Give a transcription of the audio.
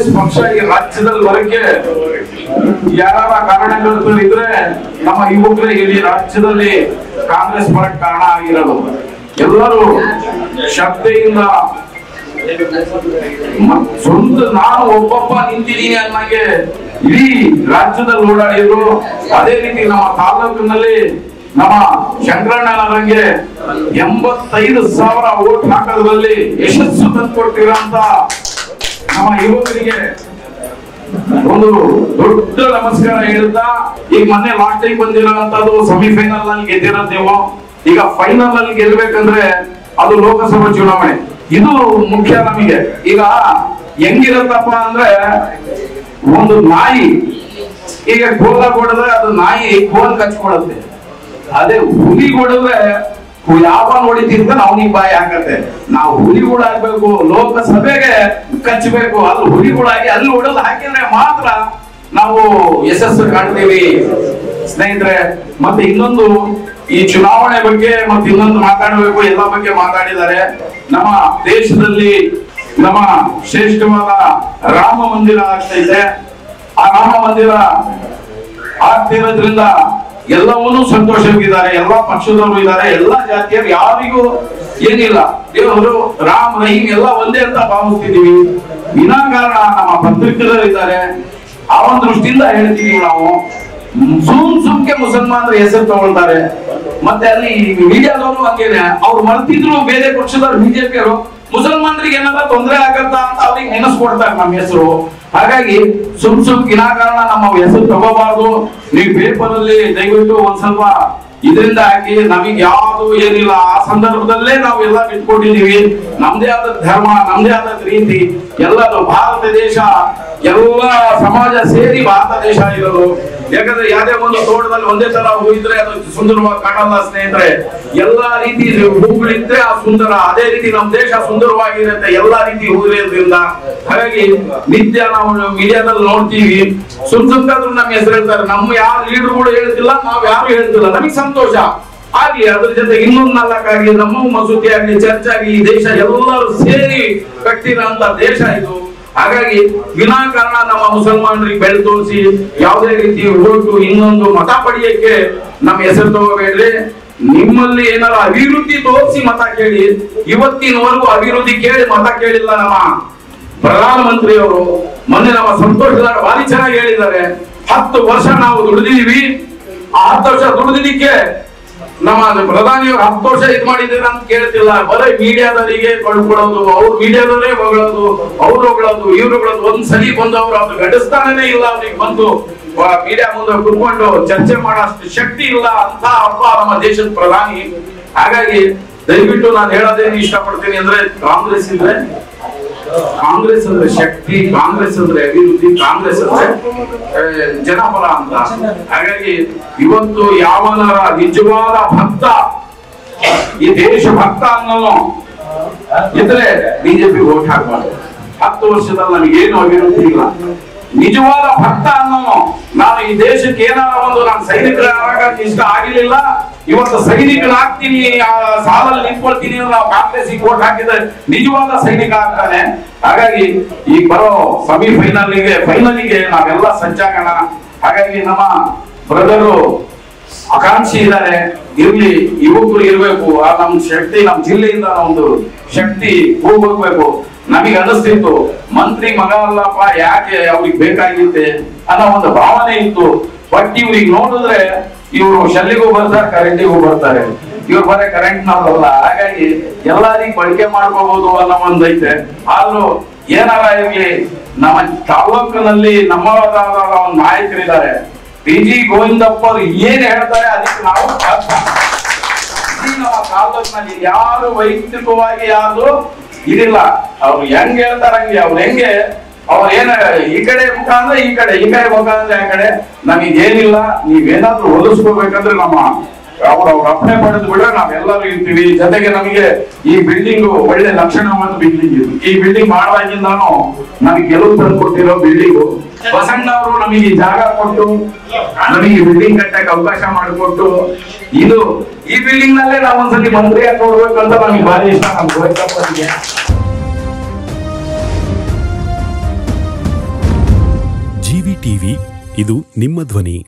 ಕಾಂಗ್ರೆಸ್ ಪಕ್ಷ ಈ ರಾಜ್ಯದಲ್ಲಿ ಬರಕ್ಕೆ ಯಾರ ಕಾರಣಗಳು ಇದ್ರೆ ನಮ್ಮ ಯುವಕರೇ ಇಲ್ಲಿ ರಾಜ್ಯದಲ್ಲಿ ಕಾಂಗ್ರೆಸ್ ಬರಕ್ ಕಾರಣ ಆಗಿರೋದು. ಎಲ್ಲರೂ ಶ್ರದ್ಧೆಯಿಂದ ಸ್ವಂತ ನಾನು ಒಬ್ಬೊಬ್ಬ ನಿಂತಿದ್ದೀನಿ ಅನ್ನಗೆ ಇಡೀ ರಾಜ್ಯದಲ್ಲಿ ಓಡಾಡಿದ್ರು. ಅದೇ ರೀತಿ ನಮ್ಮ ತಾಲೂಕಿನಲ್ಲಿ ನಮ್ಮ ಶಂಕರಣ್ಣನವರಿಗೆ 85,000 ವೋಟ್ ಹಾಕೋದ್ರಲ್ಲಿ ಯಶಸ್ಸು ತಂದುಕೊಟ್ಟಿರೋಂತ ನಮ್ಮ ಯುವಕರಿಗೆ ಒಂದು ದೊಡ್ಡ ನಮಸ್ಕಾರ ಹೇಳ್ತಾ, ಈಗ ಮೊನ್ನೆ ಲಾಸ್ಟ್ ಟೈಮ್ ಬಂದಿರೋಂಥದ್ದು ಸೆಮಿಫೈನಲ್ ನಲ್ಲಿ ಗೆದ್ದಿರೋದು ನೀವು. ಈಗ ಫೈನಲ್ ಅಲ್ಲಿ ಗೆಲ್ಬೇಕಂದ್ರೆ ಅದು ಲೋಕಸಭಾ ಚುನಾವಣೆ, ಇದು ಮುಖ್ಯ ನಮಗೆ. ಈಗ ಹೆಂಗಿರತ್ತಪ್ಪ ಅಂದ್ರೆ, ಒಂದು ನಾಯಿ ಈಗ ಕೋಲ ಕೊಡಿದ್ರೆ ಅದು ನಾಯಿ ಕೋಲ್ ಕಚ್ಕೊಳತ್ತೆ. ಅದೇ ಹುಲಿ ಕೊಡಿದ್ರೆ ಯಾವ ನೋಡಿತಿಂತ ಅವನಿಗೆ ಬಾಯಿ ಹಾಕತ್ತೆ. ನಾವು ಹುಲಿಗಳಾಗ್ಬೇಕು, ಲೋಕಸಭೆಗೆ ಕಚ್ಚಬೇಕು, ಅಲ್ಲಿ ಹುಲಿಗಳಾಗಿ ಅಲ್ಲಿ ಹೊಡೆದು ಹಾಕಿದ್ರೆ ಮಾತ್ರ ನಾವು ಯಶಸ್ಸು ಕಾಣ್ತೀವಿ ಸ್ನೇಹಿತರೆ. ಮತ್ತೆ ಇನ್ನೊಂದು, ಈ ಚುನಾವಣೆ ಬಗ್ಗೆ ಮತ್ತೆ ಇನ್ನೊಂದು ಮಾತಾಡಬೇಕು. ಎಲ್ಲ ಬಗ್ಗೆ ಮಾತಾಡಿದ್ದಾರೆ. ನಮ್ಮ ದೇಶದಲ್ಲಿ ನಮ್ಮ ಶ್ರೇಷ್ಠವಾದ ರಾಮ ಮಂದಿರ ಆಗ್ತೈತೆ. ಆ ರಾಮ ಮಂದಿರ ಆಗ್ತಿರೋದ್ರಿಂದ ಎಲ್ಲವನ್ನೂ ಸಂತೋಷವಾಗಿದ್ದಾರೆ. ಎಲ್ಲಾ ಪಕ್ಷದವರು ಇದ್ದಾರೆ, ಎಲ್ಲಾ ಜಾತಿಯರು, ಯಾರಿಗೂ ಏನಿಲ್ಲ. ದೇವರು ರಾಮ್ ರಹೀಮ್ ಎಲ್ಲ ಒಂದೇ ಅಂತ ಭಾವಿಸ್ತಿದೀವಿ. ವಿನಾಕಾರಣ ನಮ್ಮ ಪತ್ರಿಕೆಗಳು ಇದ್ದಾರೆ. ಆ ಒಂದು ದೃಷ್ಟಿಯಿಂದ ಹೇಳ್ತೀವಿ ನಾವು. ಸುಮ್ಕೆ ಮುಸಲ್ಮಾನರ ಹೆಸರು ತಗೊಳ್ತಾರೆ. ಮತ್ತೆ ಅಲ್ಲಿ ಮೀಡಿಯಾದವರು ಹಂಗೇನೆ, ಅವ್ರು ಮರ್ತಿದ್ರು ಬೇರೆ ಪಕ್ಷದವ್ರು ಬಿಜೆಪಿಯವರು ಮುಸಲ್ಮಾನರಿಗೆ ಏನಾರ ತೊಂದರೆ ಆಗತ್ತಾ ಅಂತ ಅವ್ರಿಗೆ ನೆನೆಸ್ಕೊಡ್ತಾರೆ ನಮ್ಮ ಹೆಸರು. ಹಾಗಾಗಿ ಸುಮ್ ವಿನಾಕಾರಣ ನಮ್ಮ ಹೆಸರು ತಗೋಬಾರ್ದು. ನೀವು ಪೇಪರ್ ಅಲ್ಲಿ ದಯವಿಟ್ಟು ಒಂದ್ ಸ್ವಲ್ಪ ಇದರಿಂದ ಹಾಕಿ. ನಮಗೆ ಯಾವುದು ಏನಿಲ್ಲ, ಆ ಸಂದರ್ಭದಲ್ಲೇ ನಾವು ಎಲ್ಲ ಬಿಟ್ಕೊಟ್ಟಿದೀವಿ. ನಮ್ದೇ ಆದ ಧರ್ಮ, ನಮ್ದೇ ಆದ ರೀತಿ, ಎಲ್ಲದು ಭಾರತ ದೇಶ, ಎಲ್ಲ ಸಮಾಜ ಸೇರಿ ಭಾರತ ದೇಶ ಇರೋದು. ಯಾಕಂದ್ರೆ ಯಾವುದೇ ಒಂದು ತೋಟದಲ್ಲಿ ಒಂದೇ ತರ ಹೂ ಇದ್ರೆ ಅದು ಸುಂದರವಾಗಿ ಕಾಣಲ್ಲ ಸ್ನೇಹಿತರೆ. ಎಲ್ಲಾ ರೀತಿ ಹೂಗಳಿದ್ರೆ ಆ ಸುಂದರ, ಅದೇ ರೀತಿ ನಮ್ಮ ದೇಶ ಸುಂದರವಾಗಿರುತ್ತೆ ಎಲ್ಲಾ ರೀತಿ ಹೂ ಇರೋದ್ರಿಂದ. ಹಾಗಾಗಿ ನಿತ್ಯ ನಾವು ಮೀಡಿಯಾದಲ್ಲಿ ನೋಡ್ತೀವಿ, ಸುಮ್ಕಾದ್ರೂ ನಮ್ಮ ಹೆಸರು ಹೇಳ್ತಾರೆ. ನಮ್ಮ ಯಾರು ಲೀಡರ್ಗಳು ಹೇಳ್ತಿಲ್ಲ, ನಾವ್ ಯಾರು ಹೇಳ್ತಿಲ್ಲ, ನಮಗೆ ಸಂತೋಷ ಆಗ್ಲಿ. ಅದ್ರ ಜೊತೆ ಇನ್ನೊಂದು ನಾಲ್ಕಾಗ್ಲಿ, ನಮ್ಮ ಮಸೂತಿ ಆಗ್ಲಿ, ಚರ್ಚ್ ಆಗ್ಲಿ, ಈ ದೇಶ ಎಲ್ಲರೂ ಸೇರಿ ಕಟ್ಟಿರೋಂತ ದೇಶ ಇದು. ಹಾಗಾಗಿ ವಿನಾಕಾರಣ ನಮ್ಮ ಮುಸಲ್ಮಾನರಿಗೆ ಬೆಳೆ ತೋರಿಸಿ ಯಾವುದೇ ರೀತಿ ಓಟು ಇನ್ನೊಂದು ಮತ ಪಡೆಯಕ್ಕೆ ನಮ್ಮ ಹೆಸರು ತಗೋಬೇಡ್ರಿ. ನಿಮ್ಮಲ್ಲಿ ಏನಾರ ಅಭಿವೃದ್ಧಿ ತೋರಿಸಿ ಮತ ಕೇಳಿ. ಇವತ್ತಿನವರೆಗೂ ಅಭಿವೃದ್ಧಿ ಕೇಳಿ ಮತ ಕೇಳಿಲ್ಲ ನಮ್ಮ ಪ್ರಧಾನಮಂತ್ರಿಯವರು. ಮೊನ್ನೆ ನಮ್ಮ ಸಂತೋಷ್ ಭಾರಿ ಚೆನ್ನಾಗಿ ಹೇಳಿದ್ದಾರೆ. 10 ವರ್ಷ ನಾವು ದುಡಿದಿದೀವಿ. ಆ 10 ವರ್ಷ ದುಡಿದಿದ್ದಕ್ಕೆ ನಮ್ಮ ಪ್ರಧಾನಿಯವರು 10 ವರ್ಷ ಇದು ಮಾಡಿದ್ದೀರ ಅಂತ ಕೇಳ್ತಿಲ್ಲ. ಬರೀ ಮೀಡಿಯಾದವರಿಗೆ ಕೊಡ್ಕೊಡೋದು, ಅವ್ರು ಮೀಡಿಯಾದವರೇ ಹೊಗಳೋದು, ಅವ್ರು ಹೊಗಳೋದು, ಇವ್ರು ಹೊಗಳೋದು. ಒಂದ್ ಸರಿ ಬಂದವರು ಅದು ಘಟಿಸ್ತಾನೇ ಇಲ್ಲ. ಅವ್ರಿಗೆ ಬಂದು ಮೀಡಿಯಾ ಮುಂದೆ ಕುತ್ಕೊಂಡು ಚರ್ಚೆ ಮಾಡೋಷ್ಟು ಶಕ್ತಿ ಇಲ್ಲ ಅಂತ ಅಪ್ಪ ನಮ್ಮ ದೇಶದ ಪ್ರಧಾನಿ. ಹಾಗಾಗಿ ದಯವಿಟ್ಟು ನಾನು ಹೇಳೋದೇನು ಇಷ್ಟಪಡ್ತೀನಿ ಅಂದ್ರೆ, ಕಾಂಗ್ರೆಸ್ ಅಂದ್ರೆ ಶಕ್ತಿ, ಕಾಂಗ್ರೆಸ್ ಅಂದ್ರೆ ಅಭಿವೃದ್ಧಿ, ಕಾಂಗ್ರೆಸ್ ಅಂದ್ರೆ ಜನಪರ ಅಂತ. ಹಾಗಾಗಿ ಇವತ್ತು ಯಾವನರ ನಿಜವಾದ ಭಕ್ತ, ಈ ದೇಶ ಭಕ್ತ ಅನ್ನೋನು ಇದ್ರೆ ಬಿಜೆಪಿ ವೋಟ್ ಹಾಕ್ಬಾರ್ದು. 10 ವರ್ಷದಲ್ಲಿ ನಮಗೇನು ಅಭಿವೃದ್ಧಿ ಇಲ್ಲ. ನಿಜವಾದ ಭಕ್ತ ಅನ್ನೋನು, ನಾನು ಈ ದೇಶಕ್ಕೆ ಏನಾರ ಒಂದು ನಾನು ಸೈನಿಕರಾಗಕ್ಕೆ ಇಷ್ಟ ಆಗಿರ್ಲಿಲ್ಲ, ಇವತ್ತು ಸೈನಿಕನಾಗ್ತೀನಿ, ಸಾಲಲ್ಲಿ ನಿಂತ್ಕೊಳ್ತೀನಿ, ನಾವು ಕಾಂಗ್ರೆಸ್ಗೆ ವೋಟ್ ಹಾಕಿದ್ರೆ ನಿಜವಾದ ಸೈನಿಕ ಆಗ್ತಾನೆ. ಹಾಗಾಗಿ ಈಗ ಬರೋ ಫೈನಲಿಗೆ ನಾವೆಲ್ಲ ಸಜ್ಜಾಗೋಣ. ಹಾಗಾಗಿ ನಮ್ಮ ಬ್ರದರು ಆಕಾಂಕ್ಷಿ ಇದ್ದಾರೆ, ಇರ್ಲಿ, ಯುವಕರು ಇರ್ಬೇಕು. ಆ ನಮ್ ಶಕ್ತಿ ನಮ್ಮ ಜಿಲ್ಲೆಯಿಂದ ಒಂದು ಶಕ್ತಿ ಹೋಗ್ಬೇಕು. ನಮಗೆ ಅನಿಸ್ತಿತ್ತು ಮಂತ್ರಿ ಮಗ ಅಲ್ಲಪ್ಪ, ಯಾಕೆ ಅವ್ರಿಗೆ ಬೇಕಾಗಿತ್ತೆ ಅನ್ನೋ ಒಂದು ಭಾವನೆ ಇತ್ತು. ಬಟ್ ಇವ್ರಿಗೆ ನೋಡಿದ್ರೆ ಇವರು ಶೆಲ್ಲಿಗೂ ಬರ್ತಾರೆ, ಕರೆಂಟಿಗೂ ಬರ್ತಾರೆ. ಇವ್ರು ಬರೀ ಕರೆಂಟ್ ನವರಲ್ಲ. ಹಾಗಾಗಿ ಎಲ್ಲರಿಗೂ ಬಳಕೆ ಮಾಡ್ಕೋಬಹುದು ಅನ್ನೋ ಒಂದು ಐತೆ. ಆದ್ರೂ ಏನಾರ ಇರ್ಲಿ, ನಮ್ಮ ತಾಲೂಕಿನಲ್ಲಿ ನಮ್ಮವರಾದ ಒಂದು ನಾಯಕರಿದ್ದಾರೆ. PG ಗೋವಿಂದಪ್ಪ ಅವ್ರು ಏನ್ ಹೇಳ್ತಾರೆ ಅದಕ್ಕೆ ನಾವು ನಮ್ಮ ತಾಲೂಕಿನಲ್ಲಿ ಯಾರು ವೈಯಕ್ತಿಕವಾಗಿ ಯಾರು ಇದಿಲ್ಲ. ಅವ್ರು ಹೆಂಗ್ ಹೇಳ್ತಾರ ಹಂಗೆ, ಅವ್ರು ಏನ ಈ ಕಡೆ ಮುಖ ಅಂದ್ರೆ ಈ ಕಡೆ ಮುಖ ಅಂದ್ರೆ ಆ ಕಡೆ. ನಮಗೇನಿಲ್ಲ, ನೀವೇನಾದ್ರೂ ಹೊಲಿಸ್ಕೋಬೇಕಂದ್ರೆ ನಮ್ಮ ಅವ್ರ ಅಪ್ಪಣೆ ಪಡೆದು ಬಿಟ್ರೆ ನಾವೆಲ್ಲರೂ ಇರ್ತೀವಿ. ಜೊತೆಗೆ ನಮಗೆ ಈ ಬಿಲ್ಡಿಂಗ್ ಒಳ್ಳೆ ಲಕ್ಷಣವಾದ ಬಿಲ್ಡಿಂಗ್ ಇದು. ಈ ಬಿಲ್ಡಿಂಗ್ ಮಾಡುವಾಗಿಂದಾನು ನಮಗೆ ಗೆಲುವು ತಂದು ಕೊಟ್ಟಿರೋ ಬಿಲ್ಡಿಂಗು. ಬಸಣ್ಣವರು ನಮಗೆ ಜಾಗ ಕೊಟ್ಟು ನಮಗೆ ಬಿಲ್ಡಿಂಗ್ ಕಟ್ಟಕ್ಕೆ ಅವಕಾಶ ಮಾಡಿಕೊಟ್ಟು, ಇದು ಈ ಬಿಲ್ಡಿಂಗ್ ನಲ್ಲೇ ನಾವೊಂದ್ಸಲಿ ಮಂತ್ರಿಯಾಗಿ ನೋಡ್ಬೇಕಂತ ನಮಗೆ ಭಾರಿ ಇಷ್ಟ. ನಮ್ಮ ಗೋವಿಂದಪ್ಪನಿಗೆ ಟಿವಿ ಇದು ನಿಮ್ಮ ಧ್ವನಿ.